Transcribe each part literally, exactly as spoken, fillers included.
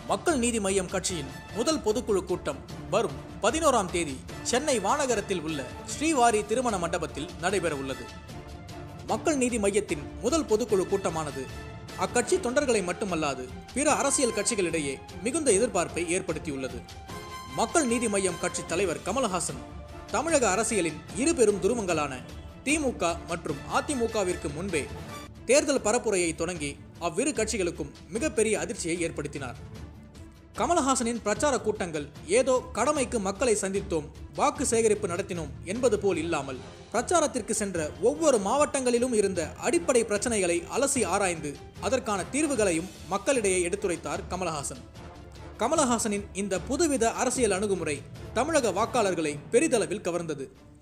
மக்கள் நீதி மய்யம் கட்சியின் முதல் பொதுக்குழு கூட்டம் வரும் பதினோராம் தேதி சென்னை வானகரத்தில் உள்ள ஸ்ரீவாரி திருமண மண்டபத்தில் நடைபெற உள்ளது. மக்கள் நீதி மய்யத்தின் முதல் பொதுக்குழு கூட்டமானது அக்கட்சி தொண்டர்களை மட்டுமல்லாது பிற அரசியல் கட்சிகளிடையே மிகுந்த எதிர்பார்ப்பை ஏற்படுத்தியுள்ளது. மக்கள் நீதி மய்யம் கட்சி தலைவர் கமலஹாசன் தமிழக அரசியலின் இரு பெரும் துருவங்களான திமுக மற்றும் அதிமுகவிற்கு முன்பே தேர்தல் பரப்புரையை தொடங்கி அவ்விரு கட்சிகளுக்கும் மிகப்பெரிய அதிர்ச்சியை ஏற்படுத்தினார். கமலஹாசனின் பிரச்சார கூட்டங்கள் ஏதோ கடமைக்கு மக்களை சந்தித்தோம், வாக்கு சேகரிப்பு நடத்தினோம் என்பது போல் இல்லாமல் பிரச்சாரத்திற்கு சென்ற ஒவ்வொரு மாவட்டங்களிலும் இருந்த அடிப்படை பிரச்சனைகளை அலசி ஆராய்ந்து அதற்கான தீர்வுகளையும் மக்களிடையே எடுத்துரைத்தார் கமலஹாசன். கமலஹாசனின் இந்த புதுவித அரசியல் அணுகுமுறை தமிழக வாக்காளர்களை பெரிதளவில் கவர்ந்தது.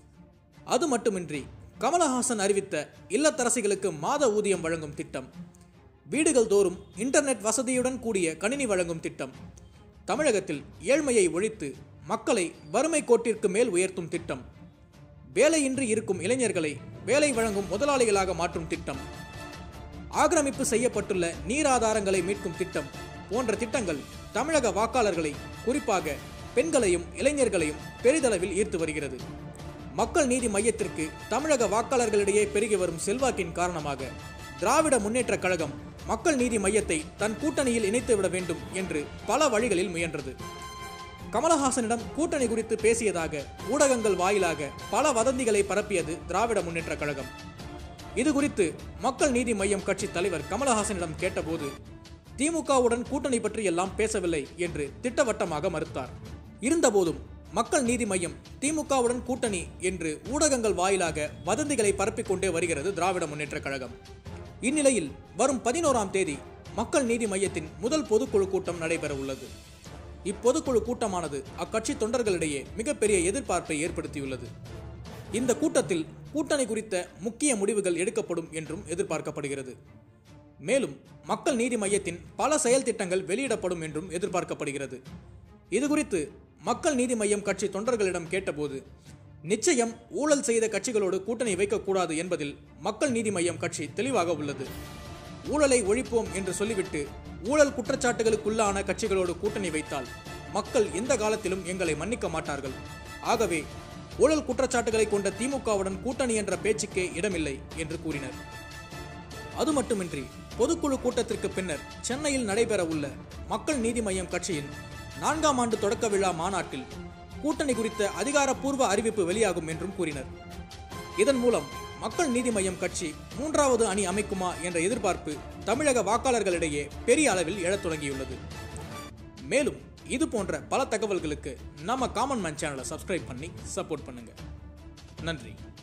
அது மட்டுமின்றி கமலஹாசன் அறிவித்த இல்லத்தரசிகளுக்கு மாத ஊதியம் வழங்கும் திட்டம், வீடுகள் தோறும் இன்டர்நெட் வசதியுடன் கூடிய கணினி வழங்கும் திட்டம், தமிழகத்தில் ஏழ்மையை ஒழித்து மக்களை வறுமை கோட்டிற்கு மேல் உயர்த்தும் திட்டம், வேலையின்றி இருக்கும் இளைஞர்களை வேலை வழங்கும் முதலாளிகளாக மாற்றும் திட்டம், ஆக்கிரமிப்பு செய்யப்பட்டுள்ள நீராதாரங்களை மீட்கும் திட்டம் போன்ற திட்டங்கள் தமிழக வாக்காளர்களை, குறிப்பாக பெண்களையும் இளைஞர்களையும் பெரிதளவில் ஈர்த்து வருகிறது. மக்கள் நீதி மய்யத்திற்கு தமிழக வாக்காளர்களிடையே பெருகி வரும் செல்வாக்கின் காரணமாக திராவிட முன்னேற்றக் கழகம் மக்கள் நீதி மய்யத்தை தன் கூட்டணியில் இணைத்துவிட வேண்டும் என்று பல வழிகளில் முயன்றது. கமலஹாசனிடம் கூட்டணி குறித்து பேசியதாக ஊடகங்கள் வாயிலாக பல வதந்திகளை பரப்பியது திராவிட முன்னேற்றக் கழகம். இது குறித்து மக்கள் நீதி மய்யம் கட்சி தலைவர் கமலஹாசனிடம் கேட்டபோது திமுகவுடன் கூட்டணி பற்றி எல்லாம் பேசவில்லை என்று திட்டவட்டமாக மறுத்தார். இருந்தபோதும் மக்கள் நீதி மய்யம் திமுகவுடன் கூட்டணி என்று ஊடகங்கள் வாயிலாக வதந்திகளை பரப்பிக் கொண்டே வருகிறது திராவிட முன்னேற்றக் கழகம். இந்நிலையில் வரும் பதினோராம் தேதி மக்கள் நீதி மய்யத்தின் முதல் பொதுக்குழு கூட்டம் நடைபெற உள்ளது. இப்பொதுக்குழு கூட்டமானது அக்கட்சி தொண்டர்களிடையே மிகப்பெரிய எதிர்பார்ப்பை ஏற்படுத்தியுள்ளது. இந்த கூட்டத்தில் கூட்டணி குறித்த முக்கிய முடிவுகள் எடுக்கப்படும் என்றும் எதிர்பார்க்கப்படுகிறது. மேலும் மக்கள் நீதி மய்யத்தின் பல செயல் திட்டங்கள் வெளியிடப்படும் என்றும் எதிர்பார்க்கப்படுகிறது. இதுகுறித்து மக்கள் நீதி மய்யம் கட்சி தொண்டர்களிடம் கேட்டபோது நிச்சயம் ஊழல் செய்த கட்சிகளோடு கூட்டணி வைக்கக்கூடாது என்பதில் மக்கள் நீதி மய்யம் கட்சி தெளிவாக உள்ளது. ஊழலை ஒழிப்போம் என்று சொல்லிவிட்டு ஊழல் குற்றச்சாட்டுகளுக்குள்ளான கட்சிகளோடு கூட்டணி வைத்தால் மக்கள் எந்த காலத்திலும் எங்களை மன்னிக்க மாட்டார்கள். ஆகவே ஊழல் குற்றச்சாட்டுகளை கொண்ட திமுகவுடன் கூட்டணி என்ற பேச்சுக்கே இடமில்லை என்று கூறினர். அது மட்டுமின்றி பொதுக்குழு கூட்டத்திற்கு பின்னர் சென்னையில் நடைபெற உள்ள மக்கள் நீதி மய்யம் கட்சியின் நான்காம் ஆண்டு தொடக்க விழா மாநாட்டில் கூட்டணி குறித்த அதிகாரப்பூர்வ அறிவிப்பு வெளியாகும் என்றும் கூறினர். இதன் மூலம் மக்கள் நீதி மய்யம் கட்சி மூன்றாவது அணி அமைக்குமா என்ற எதிர்பார்ப்பு தமிழக வாக்காளர்களிடையே பெரிய அளவில் எழத் தொடங்கியுள்ளது. மேலும் இது போன்ற பல தகவல்களுக்கு நம்ம காமன் மேன் சேனலை சப்ஸ்கிரைப் பண்ணி சப்போர்ட் பண்ணுங்க. நன்றி.